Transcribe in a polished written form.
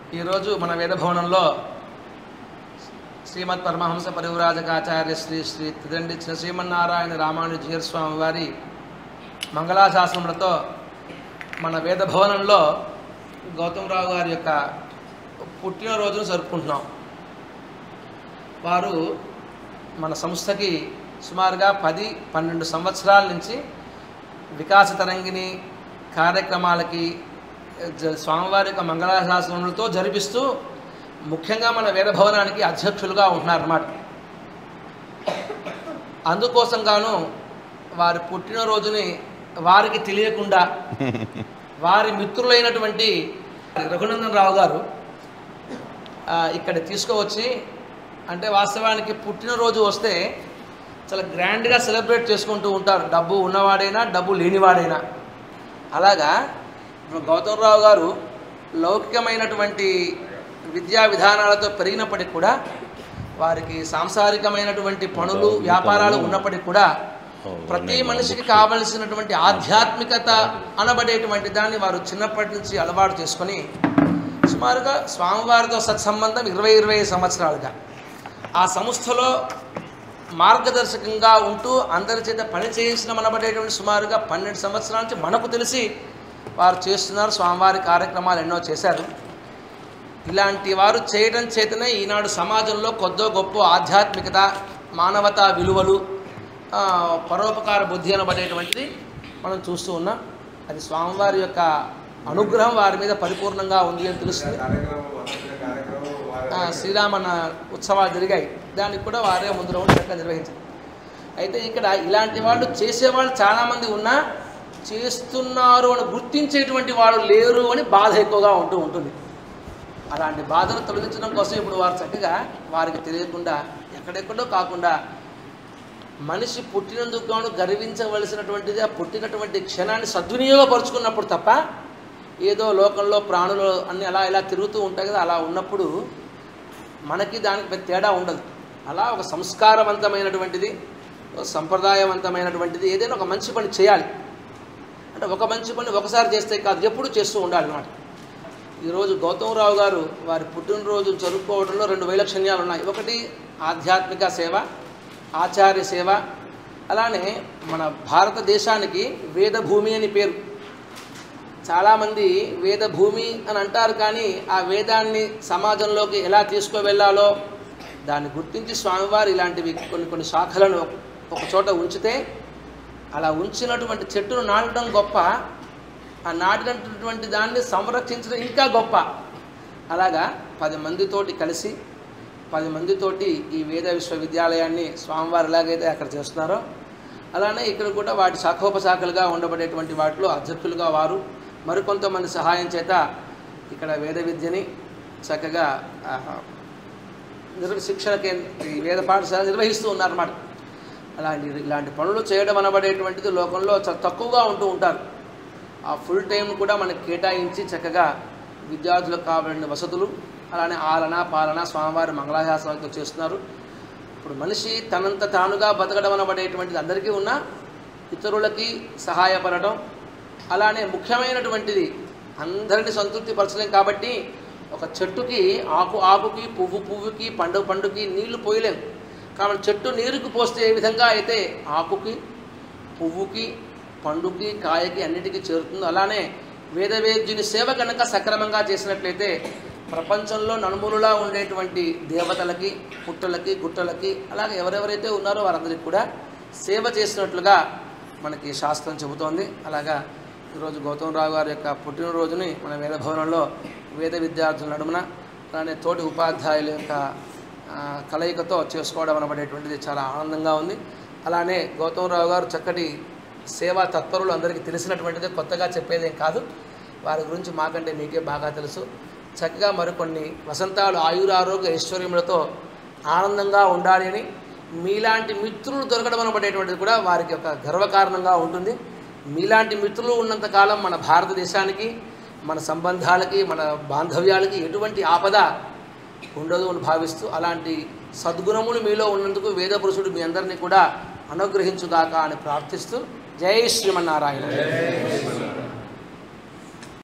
ఈరోజు మన వేదభవనంలో శ్రీమద్ పరమహంస పరివ్రాజకాచార్య శ్రీ శ్రీ తిదండి శ్రీమన్నారాయణ రామానుజీయ స్వామి వారి మంగళాశాసనములతో మన వేదభవనంలో గౌతమరావు గారి యొక్క పుట్టినరోజును జరుపుకుంటున్నాం. వారు మన సంస్థకి సుమారుగా 10-12 సంవత్సరాల నుంచి వికాస తరంగిణి కార్యక్రమాలకి స్వామివారి యొక్క మంగళాశాసనములతో జరిపిస్తూ ముఖ్యంగా మన వేదభవనానికి అధ్యక్షులుగా ఉంటున్నారన్నమాట. అందుకోసంగాను వారి పుట్టినరోజుని వారికి తెలియకుండా వారి మిత్రులైనటువంటి రఘునందన్ రావు గారు ఇక్కడ తీసుకువచ్చి, అంటే వాస్తవానికి పుట్టినరోజు వస్తే చాలా గ్రాండ్గా సెలబ్రేట్ చేసుకుంటూ ఉంటారు, డబ్బు ఉన్నవాడైనా డబ్బు లేనివాడైనా. అలాగా గౌతమరావు గారు లౌకికమైనటువంటి విద్యా విధానాలతో పెరిగినప్పటికి కూడా, వారికి సాంసారికమైనటువంటి పనులు వ్యాపారాలు ఉన్నప్పటికీ కూడా ప్రతి మనిషికి కావలసినటువంటి ఆధ్యాత్మికత అనబడేటువంటి దాన్ని వారు చిన్నప్పటి నుంచి అలవాటు చేసుకొని సుమారుగా స్వామివారితో సత్సంబంధం 20-25 సంవత్సరాలుగా ఆ సంస్థలో మార్గదర్శకంగా ఉంటూ అందరి చేత పని చేయించడం అనబడేటువంటి సుమారుగా 12 సంవత్సరాల నుంచి మనకు తెలిసి వారు చేస్తున్నారు. స్వామివారి కార్యక్రమాలు ఎన్నో చేశారు. ఇలాంటి వారు చేయడం చేతనే ఈనాడు సమాజంలో కొద్దో గొప్ప ఆధ్యాత్మికత, మానవతా విలువలు, పరోపకార బుద్ధి అనబడేటువంటిది మనం చూస్తూ ఉన్నాం. అది స్వామివారి యొక్క అనుగ్రహం వారి మీద పరిపూర్ణంగా ఉంది అని తెలుస్తుంది. శ్రీరామన్న ఉత్సవాలు జరిగాయి, దానికి కూడా వారే ముందు రౌండ్ చక్కగా నిర్వహించారు. అయితే ఇక్కడ ఇలాంటి వాళ్ళు చేసేవాళ్ళు చాలామంది ఉన్నా చేస్తున్నారు అని గుర్తించేటువంటి వాళ్ళు లేరు అని బాధ ఎక్కువగా ఉంటుంది. అలాంటి బాధను తొలగించడం కోసం ఇప్పుడు వారు చక్కగా వారికి తెలియకుండా ఎక్కడెక్కడో కాకుండా మనిషి పుట్టినందుకు గాను గర్వించవలసినటువంటిది ఆ పుట్టినటువంటి క్షణాన్ని సద్వినియోగపరుచుకున్నప్పుడు తప్ప, ఏదో లోకంలో ప్రాణులు అన్నీ అలా ఇలా తిరుగుతూ ఉంటాయి కదా, అలా ఉన్నప్పుడు మనకి దానికి తేడా ఉండదు. అలా ఒక సంస్కారవంతమైనటువంటిది, సంప్రదాయవంతమైనటువంటిది ఏదైనా ఒక మంచి పని చేయాలి. అంటే ఒక మంచి పని ఒకసారి చేస్తే కాదు, ఎప్పుడు చేస్తూ ఉండాలి అన్నమాట. ఈరోజు గౌతమరావు గారు వారి పుట్టినరోజు జరుపుకోవడంలో 2 వైలక్షణ్యాలు ఉన్నాయి. ఒకటి ఆధ్యాత్మిక సేవ, ఆచార్య సేవ. అలానే మన భారతదేశానికి వేదభూమి అని పేరు. చాలామంది వేదభూమి అని అంటారు, కానీ ఆ వేదాన్ని సమాజంలోకి ఎలా తీసుకువెళ్ళాలో దాన్ని గుర్తించి స్వామివారు ఇలాంటివి కొన్ని శాఖలను ఒక చోట ఉంచితే, అలా ఉంచినటువంటి చెట్టును నాటడం గొప్ప, ఆ నాటినటువంటి దాన్ని సంరక్షించడం ఇంకా గొప్ప. అలాగా 10 మందితోటి కలిసి 10 మందితోటి ఈ వేద విశ్వవిద్యాలయాన్ని స్వామివారు ఎలాగైతే అక్కడ చేస్తున్నారో అలానే ఇక్కడ కూడా వాటి శాఖోపశాఖలుగా ఉండబడేటువంటి వాటిలో అధ్యక్షులుగా వారు, మరికొంతమంది సహాయం చేత ఇక్కడ వేద విద్యని చక్కగా శిక్షణ ఈ వేద పాఠశాల నిర్వహిస్తూ ఉన్నారన్నమాట. ఇలాంటి పనులు చేయడం అనబడేటువంటిది లోకంలో చాలా తక్కువగా ఉంటారు. ఆ ఫుల్ టైం కూడా మనకి కేటాయించి చక్కగా విద్యార్థులకు కావాలని వసతులు, అలానే ఆలన పాలన స్వామివారి మంగళాశాసనాలతో చేస్తున్నారు. ఇప్పుడు మనిషి తనంత తానుగా బతకడం అనబడేటువంటిది అందరికీ ఉన్నా ఇతరులకి సహాయపడటం, అలానే ముఖ్యమైనటువంటిది అందరినీ సంతృప్తిపరచలేం. కాబట్టి ఒక చెట్టుకి ఆకుకి పువ్వుకి పండుకి నీళ్లు పోయలేం. కాబట్టి చెట్టు నీరుకు పోస్తే ఏ విధంగా అయితే ఆకుకి పువ్వుకి పండుకి కాయకి అన్నిటికీ చేరుతుందో, అలానే వేదవేద్యుని సేవ కనుక సక్రమంగా చేసినట్లయితే ప్రపంచంలో నలుమూలలా ఉండేటువంటి దేవతలకి, పుట్టలకి, గుట్టలకి, అలాగే ఎవరెవరైతే ఉన్నారో వారందరికీ కూడా సేవ చేసినట్లుగా మనకి శాస్త్రం చెబుతోంది. అలాగా ఈరోజు గౌతమరావు గారి యొక్క పుట్టినరోజుని మన వేదభవనంలో వేద విద్యార్థుల నడుమున, అలానే తోటి ఉపాధ్యాయుల యొక్క కలయికతో చేసుకోవడం అనబడేటువంటిది చాలా ఆనందంగా ఉంది. అలానే గౌతమరావు గారు చక్కటి సేవా తత్పరులు, అందరికీ తెలిసినటువంటిదే, కొత్తగా చెప్పేదేం కాదు. వారి గురించి మాకంటే మీకే బాగా తెలుసు. చక్కగా మరికొన్ని వసంతాలు ఆయురారోగ్య ఐశ్వర్యములతో ఆనందంగా ఉండాలి అని, మీలాంటి మిత్రులు దొరకడం అనబడేటువంటిది కూడా వారికి ఒక గర్వకారణంగా ఉంటుంది. మీలాంటి మిత్రులు ఉన్నంతకాలం మన భారతదేశానికి, మన సంబంధాలకి, మన బాంధవ్యాలకి ఎటువంటి ఆపద ఉండదు అని భావిస్తూ, అలాంటి సద్గుణములు మీలో ఉన్నందుకు వేదపురుషుడు మీ అందరినీ కూడా అనుగ్రహించుగాక అని ప్రార్థిస్తూ, జై శ్రీమన్నారాయణ.